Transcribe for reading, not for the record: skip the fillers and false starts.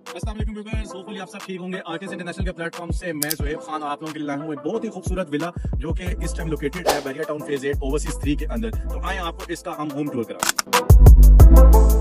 अस्सलाम वालेकुम viewers, hopefully आप सब ठीक होंगे। आर्टिस्ट इंटरनेशनल के प्लेटफॉर्म से मैं ज़ुहैब खान आप लोगों के लिए लाया हूं एक बहुत ही खूबसूरत विला जो कि इस टाइम लोकेटेड है बैरिया टाउन फेज 8 ओवरसीज 3 के अंदर। तो आए आपको इसका हम होम टूर कराएं।